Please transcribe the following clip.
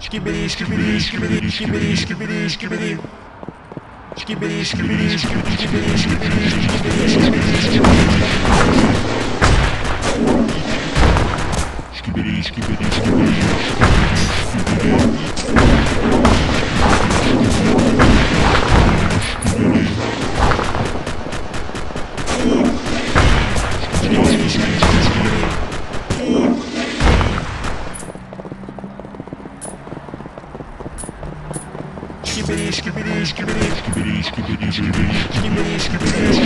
Skibidi, skibidi, skibidi, skibidi, skibidi, skibidi. Skibidi, skibidi, skibidi, skibidi, skibidi, skibidi, skibidi, skibidi, skibidi, skibidi, skibidi, skibidi, skibidi, skibidi, skibidi, skibidi, skibidi,